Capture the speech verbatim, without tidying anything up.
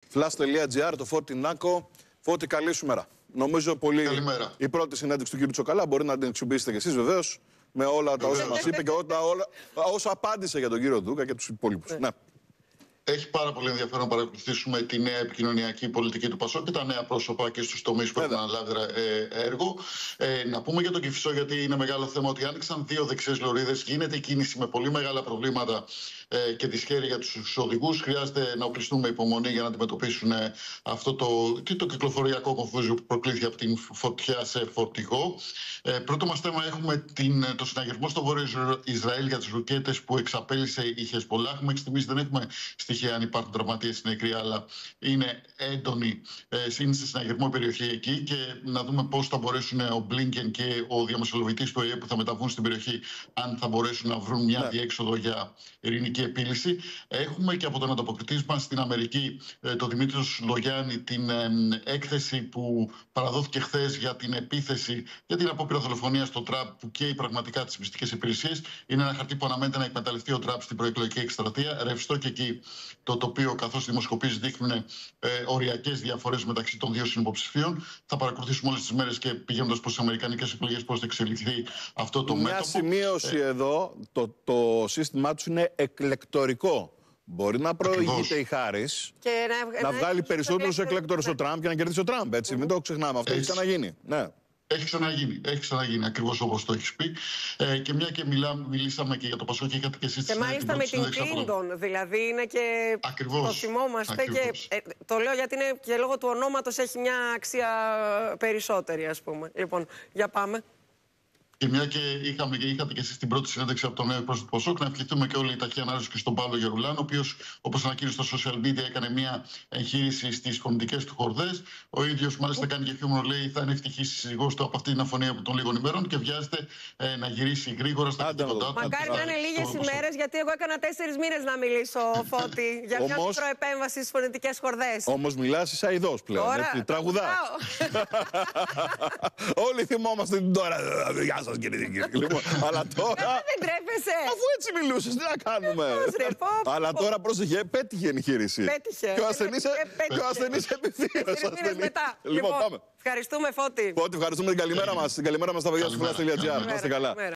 Flash τελεία gr, το Φώτη Νάκο. Φώτη, καλή σου μέρα. Νομίζω πολύ Καλημέρα. η πρώτη συνέντευξη του κύριου Τσοκαλά. Μπορεί να την αξιοποιήσετε κι εσείς βεβαίως με όλα τα όσα μας είπε και όλα, όλα, όσα απάντησε για τον κύριο Ντούκα και τους υπόλοιπους. Ναι. Έχει πάρα πολύ ενδιαφέρον να παρακολουθήσουμε τη νέα επικοινωνιακή πολιτική του Πασόκ και τα νέα πρόσωπα και στους τομείς που έχουν αναλάβει έργο. Ε, να πούμε για τον Κηφισό, γιατί είναι μεγάλο θέμα, ότι άνοιξαν δύο δεξιές λωρίδες. Γίνεται κίνηση με πολύ μεγάλα προβλήματα ε, και δυσχέρεια για τους οδηγούς. Χρειάζεται να οπλιστούν με υπομονή για να αντιμετωπίσουν ε, αυτό το, το κυκλοφοριακό κομφούζιο που προκλήθηκε από την φωτιά σε φορτηγό. Ε, πρώτο μας θέμα έχουμε την, το συναγερμό στο Βόρειο Ισραήλ για τις ρουκέτες που εξαπέλυσε η Χεσπολάχ. Μέχρι στιγμής δεν έχουμε στοιχεία αν υπάρχουν τραυματίες νεκροί, αλλά είναι έντονη, ε, είναι σε συναγερμό περιοχή εκεί, και να δούμε πώς θα μπορέσουν ο Μπλίνκεν και ο διαμεσολαβητής του ΟΗΕ που θα μεταβούν στην περιοχή, αν θα μπορέσουν να βρουν μια ναι. διέξοδο για ειρηνική επίλυση. Έχουμε και από τον ανταποκριτή μας στην Αμερική, ε, τον Δημήτριο Λογιάννη, την ε, έκθεση που παραδόθηκε χθες για την επίθεση, για την απόπειρα δολοφονία στο Τραμπ, που καίει πραγματικά τις μυστικές υπηρεσίες. Είναι ένα χαρτί που αναμένεται να εκμεταλλευτεί ο Τραμπ στην προεκλογική εκστρατεία. Ρευστό και εκεί το τοπίο, καθώς οι δημοσκοπήσεις δείχνουν ε, οριακές διαφορές μεταξύ των δύο συνυποψηφίων. Θα παρακολουθήσουμε όλες τις μέρες και πηγαίνοντας προς τις αμερικανικές εκλογές πώς θα εξελιχθεί αυτό το Μια μέτωπο. Μια σημείωση ε... εδώ, το, το σύστημά τους είναι εκλεκτορικό. Μπορεί να προηγείται η Χάρις και να, να, να βγάλει περισσότερους εκλέκτορες ο Τραμπ και να κερδίσει ο Τραμπ. Έτσι, mm-hmm. μην το ξεχνάμε αυτό. Έχει ξαναγίνει. Ναι. Έχει ξαναγίνει, έχει ξαναγίνει ακριβώς όπως το έχεις πει. Ε, και μια και μιλάμε, μιλήσαμε και για το Πασόκ και είχατε και εσείς. Και μάλιστα με την Κλίντον, δηλαδή είναι και. Ακριβώς, το θυμόμαστε. Ακριβώς. Και, ε, το λέω γιατί είναι και λόγω του ονόματος έχει μια αξία περισσότερη, ας πούμε. Λοιπόν, για πάμε. Και μια και είχαμε και είχατε και εσείς την πρώτη συνέντευξη από τον νέο πρόσωπο του Πασόκ, να ευχηθούμε και όλη η ταχεία ανάρρωση και στον Παύλο Γερουλάνο, ο οποίος, όπως ανακοίνωσε στο social media, έκανε μια εγχείρηση στις φωνητικές του χορδές. Ο ίδιος, μάλιστα, κάνει και χιούμορ, λέει: θα είναι ευτυχής η σύζυγός του από αυτή την αφωνία από των λίγων ημέρων, και βιάζεται ε, να γυρίσει γρήγορα στα καθήκοντά του. Μακάρι να είναι λίγες ημέρες, γιατί εγώ έκανα τέσσερις μήνες να μιλήσω, Φώτη, για μια μικροεπέμβαση στις φωνητικές χορδές. Όμως μιλάς σαν ειδός πλέον. Τραγουδά. Όλοι θυμόμαστε την τώρα. Γεια σας, κύριε και κύριοι. Λοιπόν, αλλά τώρα. Δεν τρέπεσαι. Αφού έτσι μιλούσες, τι να κάνουμε. Πώς, ρε, πω, πω. Αλλά τώρα πρόσεχε, πέτυχε η εγχείρηση. Πέτυχε. Και ο ασθενής επιθύμησε. μετά. Λοιπόν, πάμε. Ευχαριστούμε, Φώτη. Φώτη, ευχαριστούμε την καλημέρα μας. Την καλημέρα μας στα παιδιά του Flash τελεία gr. Να είστε καλά.